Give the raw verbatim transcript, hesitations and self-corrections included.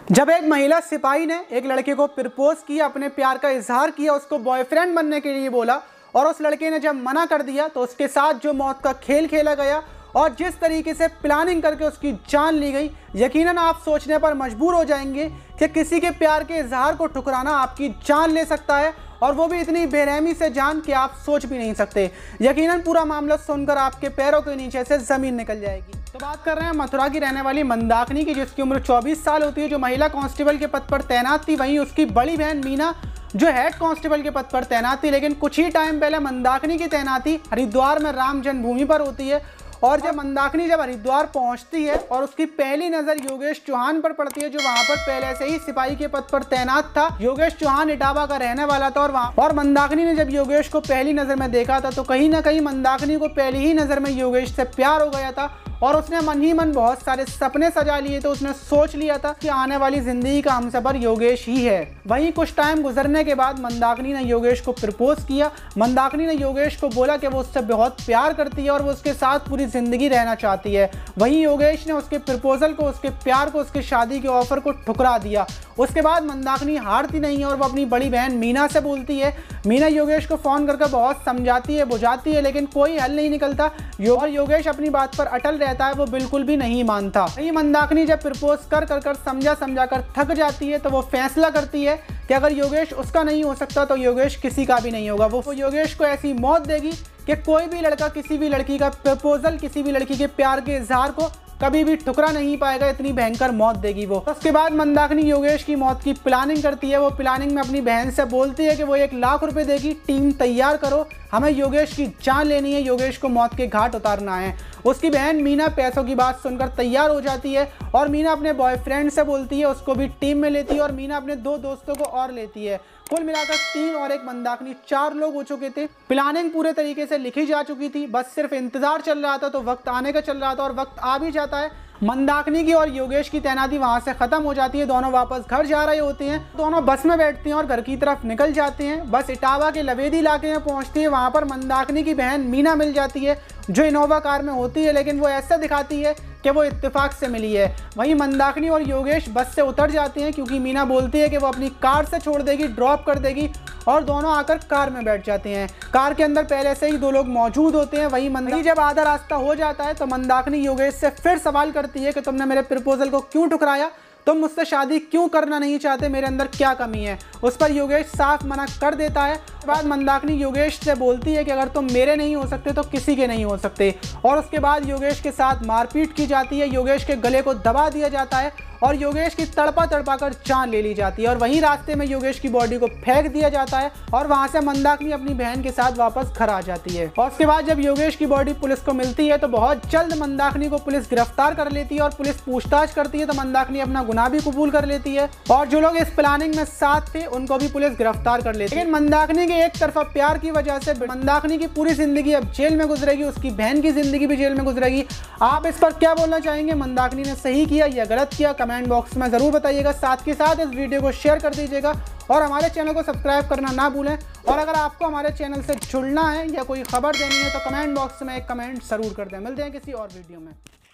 जब एक महिला सिपाही ने एक लड़के को प्रपोज किया, अपने प्यार का इजहार किया, उसको बॉयफ्रेंड बनने के लिए बोला और उस लड़के ने जब मना कर दिया तो उसके साथ जो मौत का खेल खेला गया और जिस तरीके से प्लानिंग करके उसकी जान ली गई, यकीनन आप सोचने पर मजबूर हो जाएंगे कि किसी के प्यार के इजहार को ठुकराना आपकी जान ले सकता है, और वो भी इतनी बेरहमी से जान कि आप सोच भी नहीं सकते। यकीनन पूरा मामला सुनकर आपके पैरों के नीचे से ज़मीन निकल जाएगी। तो बात कर रहे हैं मथुरा की रहने वाली मंदाकिनी की, जिसकी उम्र चौबीस साल होती है, जो महिला कांस्टेबल के पद पर तैनात थी। वहीं उसकी बड़ी बहन मीना जो हेड कांस्टेबल के पद पर तैनात थी। लेकिन कुछ ही टाइम पहले मंदाकिनी की तैनाती हरिद्वार में राम जन्मभूमि पर होती है, और जब मंदाकिनी जब हरिद्वार पहुंचती है और उसकी पहली नज़र योगेश चौहान पर पड़ती है, जो वहां पर पहले से ही सिपाही के पद पर तैनात था। योगेश चौहान इटावा का रहने वाला था और वहां और मंदाकिनी ने जब योगेश को पहली नज़र में देखा था तो कहीं ना कहीं मंदाकिनी को पहली ही नज़र में योगेश से प्यार हो गया था और उसने मन ही मन बहुत सारे सपने सजा लिए। तो उसने सोच लिया था कि आने वाली जिंदगी का हमसफर योगेश ही है। वहीं कुछ टाइम गुजरने के बाद मंदाकिनी ने योगेश को प्रपोज किया। मंदाकिनी ने योगेश को बोला कि वो उससे बहुत प्यार करती है और वो उसके साथ पूरी जिंदगी रहना चाहती है। वहीं योगेश ने उसके प्रपोजल को, उसके प्यार को, उसके शादी के ऑफर को ठुकरा दिया। उसके बाद मंदाकिनी हारती नहीं है और वो अपनी बड़ी बहन मीना से बोलती है। मीना योगेश को फ़ोन करके बहुत समझाती है, बुझाती है, लेकिन कोई हल नहीं निकलता और योगेश अपनी बात पर अटल रहता है, वो बिल्कुल भी नहीं मानता। वहीं मंदाकिनी जब प्रपोज कर कर कर समझा समझा कर थक जाती है तो वो फैसला करती है कि अगर योगेश उसका नहीं हो सकता तो योगेश किसी का भी नहीं होगा। वो योगेश को ऐसी मौत देगी कि कोई भी लड़का किसी भी लड़की का प्रपोजल, किसी भी लड़की के प्यार के इजहार को कभी भी ठुकरा नहीं पाएगा। इतनी भयंकर मौत देगी वो। तो उसके बाद मंदाकिनी योगेश की मौत की प्लानिंग करती है। वो प्लानिंग में अपनी बहन से बोलती है कि वो एक लाख रुपए देगी, टीम तैयार करो, हमें योगेश की जान लेनी है, योगेश को मौत के घाट उतारना है। उसकी बहन मीना पैसों की बात सुनकर तैयार हो जाती है और मीना अपने बॉयफ्रेंड से बोलती है, उसको भी टीम में लेती है और मीना अपने दो दोस्तों को और लेती है। कुल मिलाकर तीन और एक मंदाकिनी चार लोग हो चुके थे। प्लानिंग पूरे तरीके से लिखी जा चुकी थी, बस सिर्फ इंतजार चल रहा था। तो वक्त आने का चल रहा था और वक्त आ भी जाता है। मंदाकिनी की और योगेश की तैनाती वहां से खत्म हो जाती है। दोनों वापस घर जा रहे होते हैं। दोनों बस में बैठते हैं और घर की तरफ निकल जाते हैं। बस इटावा के लवेदी इलाके में पहुंचती है। वहां पर मंदाकिनी की बहन मीना मिल जाती है, जो इनोवा कार में होती है, लेकिन वो ऐसा दिखाती है कि वो इत्तेफाक से मिली है। वहीं मंदाकिनी और योगेश बस से उतर जाते हैं क्योंकि मीना बोलती है कि वो अपनी कार से छोड़ देगी, ड्रॉप कर देगी, और दोनों आकर कार में बैठ जाते हैं। कार के अंदर पहले से ही दो लोग मौजूद होते हैं। वहीं मंदाकिनी जब आधा रास्ता हो जाता है तो मंदाकिनी योगेश से फिर सवाल करती है कि तुमने मेरे प्रपोजल को क्यों ठुकराया, तुम मुझसे शादी क्यों करना नहीं चाहते, मेरे अंदर क्या कमी है। उस पर योगेश साफ मना कर देता है। उसके बाद मंदाकिनी योगेश से बोलती है कि अगर तुम मेरे नहीं हो सकते तो किसी के नहीं हो सकते, और उसके बाद योगेश के साथ मारपीट की जाती है। योगेश के गले को दबा दिया जाता है और योगेश की तड़पा तड़पा कर जान ले ली जाती है। और वहीं रास्ते में योगेश की बॉडी को फेंक दिया जाता है और वहां से मंदाकिनी अपनी बहन के साथ वापस घर आ जाती है। और उसके बाद जब योगेश की बॉडी पुलिस को मिलती है तो बहुत जल्द मंदाकिनी को पुलिस गिरफ्तार कर लेती है और पुलिस पूछताछ करती है तो मंदाकिनी अपना गुनाह भी कबूल कर लेती है और जो लोग इस प्लानिंग में साथ थे उनको भी पुलिस गिरफ्तार कर लेती है। लेकिन मंदाकिनी के एक तरफा प्यार की वजह से मंदाकिनी की पूरी जिंदगी अब जेल में गुजरेगी, उसकी बहन की जिंदगी भी जेल में गुजरेगी। आप इस पर क्या बोलना चाहेंगे? मंदाकिनी ने सही किया या गलत किया? कमेंट बॉक्स में जरूर बताइएगा। साथ के साथ इस वीडियो को शेयर कर दीजिएगा और हमारे चैनल को सब्सक्राइब करना ना भूलें। और अगर आपको हमारे चैनल से जुड़ना है या कोई खबर देनी है तो कमेंट बॉक्स में एक कमेंट जरूर कर दें। मिलते हैं किसी और वीडियो में।